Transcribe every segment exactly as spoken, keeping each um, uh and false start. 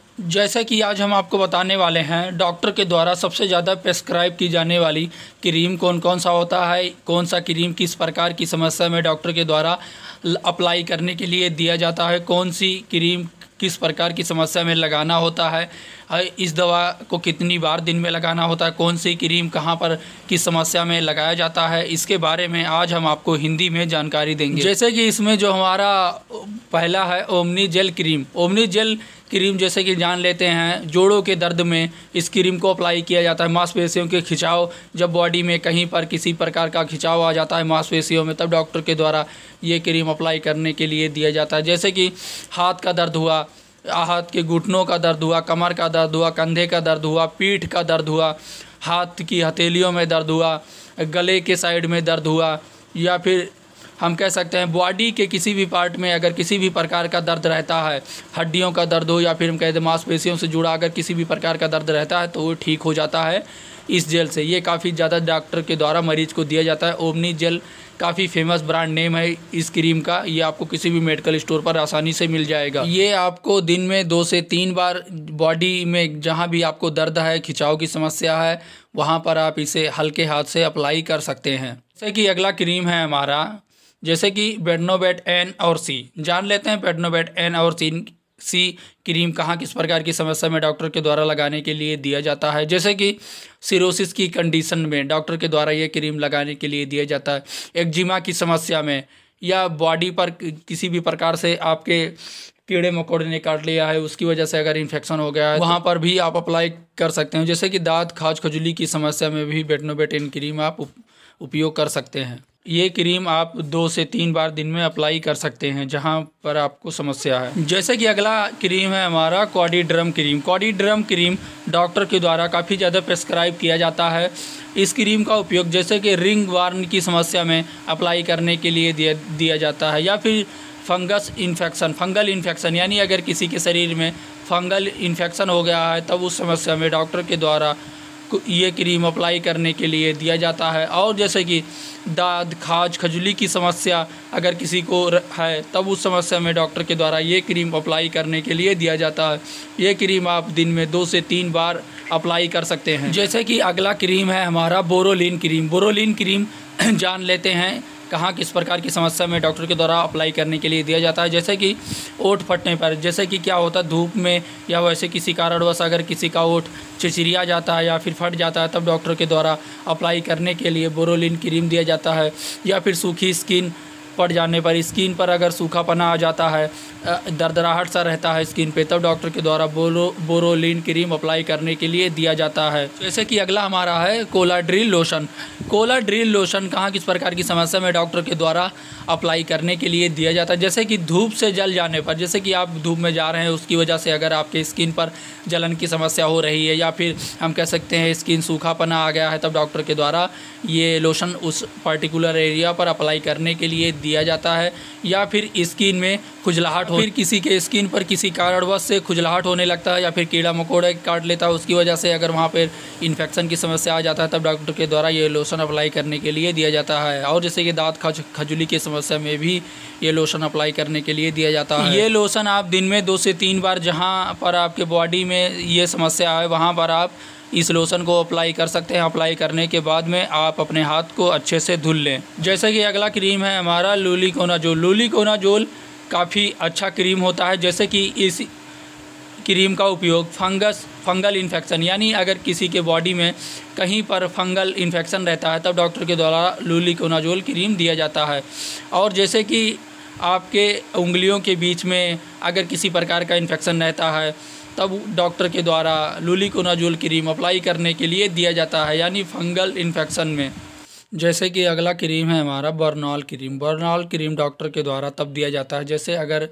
जैसा कि आज हम आपको बताने वाले हैं डॉक्टर के द्वारा सबसे ज़्यादा प्रेस्क्राइब की जाने वाली क्रीम कौन कौन सा होता है, कौन सा क्रीम किस प्रकार की समस्या में डॉक्टर के द्वारा अप्लाई करने के लिए दिया जाता है, कौन सी क्रीम किस प्रकार की समस्या में लगाना होता है, इस दवा को कितनी बार दिन में लगाना होता है, कौन सी क्रीम कहाँ पर किस समस्या में लगाया जाता है, इसके बारे में आज हम आपको हिंदी में जानकारी देंगे। जैसे कि इसमें जो हमारा पहला है Omni gel cream. Omni gel cream जैसे कि जान लेते हैं, जोड़ों के दर्द में इस क्रीम को अप्लाई किया जाता है। मांसपेशियों के खिंचाव, जब बॉडी में कहीं पर किसी प्रकार का खिंचाव आ जाता है मांसपेशियों में, तब डॉक्टर के द्वारा ये क्रीम अप्लाई करने के लिए दिया जाता है। जैसे कि हाथ का दर्द हुआ, हाथ के घुटनों का दर्द हुआ, कमर का दर्द हुआ, कंधे का दर्द हुआ, पीठ का दर्द हुआ, हाथ की हथेलियों में दर्द हुआ, गले के साइड में दर्द हुआ, या फिर हम कह सकते हैं बॉडी के किसी भी पार्ट में अगर किसी भी प्रकार का दर्द रहता है, हड्डियों का दर्द हो या फिर हम कहते हैं मांसपेशियों से जुड़ा अगर किसी भी प्रकार का दर्द रहता है तो वो ठीक हो जाता है इस जेल से। ये काफ़ी ज़्यादा डॉक्टर के द्वारा मरीज को दिया जाता है। ओमनी जेल काफ़ी फेमस ब्रांड नेम है इस क्रीम का। ये आपको किसी भी मेडिकल स्टोर पर आसानी से मिल जाएगा। ये आपको दिन में दो से तीन बार बॉडी में जहाँ भी आपको दर्द है, खिंचाव की समस्या है, वहाँ पर आप इसे हल्के हाथ से अप्लाई कर सकते हैं। जैसे कि अगला क्रीम है हमारा, जैसे कि बेटनोवेट एन और सी। जान लेते हैं बेटनोवेट एन और सी सी क्रीम कहाँ किस प्रकार की समस्या में डॉक्टर के द्वारा लगाने के लिए दिया जाता है। जैसे कि सिरोसिस की कंडीशन में डॉक्टर के द्वारा ये क्रीम लगाने के लिए दिया जाता है। एक्जिमा की समस्या में, या बॉडी पर किसी भी प्रकार से आपके कीड़े मकोड़े ने काट लिया है, उसकी वजह से अगर इन्फेक्शन हो गया है, वहाँ पर भी आप अप्लाई कर सकते हैं। जैसे कि दांत खाज खजुली की समस्या में भी बेटनोवेट एन क्रीम आप उपयोग कर सकते हैं। ये क्रीम आप दो से तीन बार दिन में अप्लाई कर सकते हैं जहां पर आपको समस्या है। जैसे कि अगला क्रीम है हमारा कॉडीड्रम क्रीम। कॉडीड्रम क्रीम डॉक्टर के द्वारा काफ़ी ज़्यादा प्रेस्क्राइब किया जाता है। इस क्रीम का उपयोग जैसे कि रिंग वार्म की समस्या में अप्लाई करने के लिए दिया दिया जाता है, या फिर फंगस इन्फेक्शन फंगल इन्फेक्शन यानी अगर किसी के शरीर में फंगल इन्फेक्शन हो गया है तब उस समस्या में डॉक्टर के द्वारा ये क्रीम अप्लाई करने के लिए दिया जाता है। और जैसे कि दाद खाज खजुली की समस्या अगर किसी को है तब उस समस्या में डॉक्टर के द्वारा ये क्रीम अप्लाई करने के लिए दिया जाता है। ये क्रीम आप दिन में दो से तीन बार अप्लाई कर सकते हैं। जैसे कि अगला क्रीम है हमारा बोरोलिन क्रीम। बोरोलिन क्रीम जान लेते हैं कहाँ किस प्रकार की समस्या में डॉक्टर के द्वारा अप्लाई करने के लिए दिया जाता है। जैसे कि ओठ फटने पर, जैसे कि क्या होता है धूप में या वैसे किसी कारणवश अगर किसी का ओठ चिरचिरिया जाता है या फिर फट जाता है तब डॉक्टर के द्वारा अप्लाई करने के लिए बोरोलिन क्रीम दिया जाता है। या फिर सूखी स्किन पड़ जाने पर, स्किन पर अगर सूखापना आ जाता है, दर्दराहट सा रहता है स्किन पे, तब डॉक्टर के द्वारा बोरो बोरोलिन क्रीम अप्लाई करने के लिए दिया जाता है। जैसे कि अगला हमारा है कोलाड्रिल लोशन। कोलाड्रिल लोशन कहाँ किस प्रकार की समस्या में डॉक्टर के द्वारा अप्लाई करने के लिए दिया जाता है। जैसे कि धूप से जल जाने पर, जैसे कि आप धूप में जा रहे हैं उसकी वजह से अगर आपके स्किन पर जलन की समस्या हो रही है, या फिर हम कह सकते हैं स्किन सूखापना आ गया है, तब डॉक्टर के द्वारा ये लोशन उस पर्टिकुलर एरिया पर अप्लाई करने के लिए दिया जाता है। या फिर स्किन में खुजलाहट हो, फिर किसी के स्किन पर किसी कारणवश से खुजलाहट होने लगता है या फिर कीड़ा मकोड़ा काट लेता है, उसकी वजह से अगर वहाँ पर इन्फेक्शन की समस्या आ जाता है तब डॉक्टर के द्वारा ये लोशन अप्लाई करने के लिए दिया जाता है। और जैसे कि दांत खजुली की समस्या में भी ये लोशन अप्लाई करने के लिए दिया जाता है। ये लोशन आप दिन में दो से तीन बार जहाँ पर आपके बॉडी में ये समस्या है वहाँ पर आप इस लोशन को अप्लाई कर सकते हैं। अप्लाई करने के बाद में आप अपने हाथ को अच्छे से धुल लें। जैसे कि अगला क्रीम है हमारा लूलिकोनाजोल। लूलिकोनाजोल काफ़ी अच्छा क्रीम होता है। जैसे कि इस क्रीम का उपयोग फंगस फंगल इन्फेक्शन यानी अगर किसी के बॉडी में कहीं पर फंगल इन्फेक्शन रहता है तब डॉक्टर के द्वारा लूलिकोनाजोल क्रीम दिया जाता है। और जैसे कि आपके उंगलियों के बीच में अगर किसी प्रकार का इन्फेक्शन रहता है तब डॉक्टर के द्वारा लूलिकोनाजोल क्रीम अप्लाई करने के लिए दिया जाता है, यानी फंगल इन्फेक्शन में। जैसे कि अगला क्रीम है हमारा Burnol cream. Burnol cream doctor के द्वारा तब दिया जाता है जैसे अगर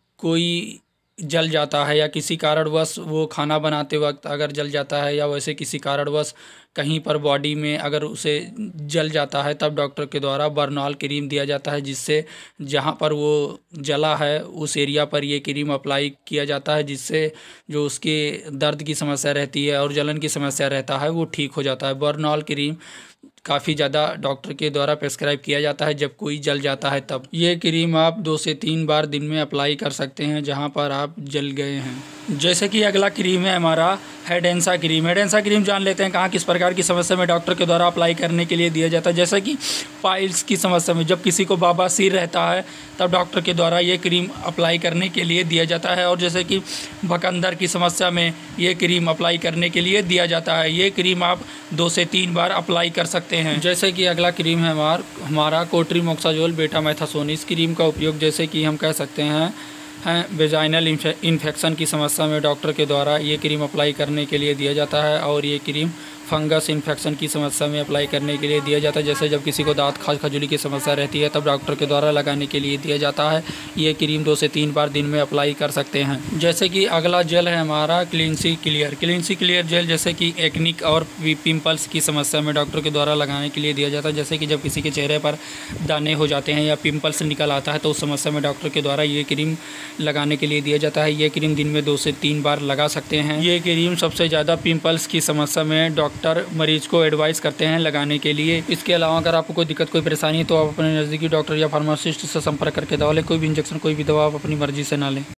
कोई जल जाता है या किसी कारणवश वो खाना बनाते वक्त अगर जल जाता है, या वैसे किसी कारणवश कहीं पर बॉडी में अगर उसे जल जाता है तब डॉक्टर के द्वारा बर्नॉल क्रीम दिया जाता है, जिससे जहाँ पर वो जला है उस एरिया पर ये क्रीम अप्लाई किया जाता है, जिससे जो उसके दर्द की समस्या रहती है और जलन की समस्या रहता है वो ठीक हो जाता है। बर्नॉल क्रीम काफ़ी ज़्यादा डॉक्टर के द्वारा प्रेस्क्राइब किया जाता है जब कोई जल जाता है तब। ये क्रीम आप दो से तीन बार दिन में अप्लाई कर सकते हैं जहाँ पर आप जल गए हैं। जैसे कि अगला क्रीम है हमारा हेडेंसा क्रीम। हेडेंसा क्रीम जान लेते हैं कहाँ किस प्रकार की समस्या में डॉक्टर के द्वारा अप्लाई करने के लिए दिया जाता है। जैसे कि पाइल्स की समस्या में, जब किसी को बवासीर रहता है तब डॉक्टर के द्वारा ये क्रीम अप्लाई करने के लिए दिया जाता है। और जैसे कि भकंदर की समस्या में ये क्रीम अप्लाई करने के लिए दिया जाता है। ये क्रीम आप दो से तीन बार अप्लाई कर सकते हैं। जैसे कि अगला क्रीम है हमार हमारा कोट्रीमोक्साजोल बेटामेथासोन। इस क्रीम का उपयोग जैसे कि हम कह सकते हैं हैं वेजाइनल इन्फेक्शन की समस्या में डॉक्टर के द्वारा ये क्रीम अप्लाई करने के लिए दिया जाता है। और ये क्रीम फंगस इन्फेक्शन की समस्या में अप्लाई करने के लिए दिया जाता है। जैसे जब किसी को दांत खाज खजूली की समस्या रहती है तब डॉक्टर के द्वारा लगाने के लिए दिया जाता है। ये क्रीम दो से तीन बार दिन में अप्लाई कर सकते हैं। जैसे कि अगला जेल है हमारा क्लींसी क्लियर। क्लींसी क्लियर जेल जैसे कि एक्निक और पिंपल्स की समस्या में डॉक्टर के द्वारा लगाने के लिए दिया जाता है। जैसे कि जब किसी के चेहरे पर दाने हो जाते हैं या पिंपल्स निकल आता है तो उस समस्या में डॉक्टर के द्वारा ये क्रीम लगाने के लिए दिया जाता है। ये क्रीम दिन में दो से तीन बार लगा सकते हैं। ये क्रीम सबसे ज़्यादा पिंपल्स की समस्या में डॉक्टर मरीज को एडवाइस करते हैं लगाने के लिए। इसके अलावा अगर आपको कोई दिक्कत कोई परेशानी है तो आप अपने नज़दीकी डॉक्टर या फार्मासिस्ट से संपर्क करके दवा लें। कोई भी इंजेक्शन कोई भी दवा आप अपनी मर्जी से ना लें।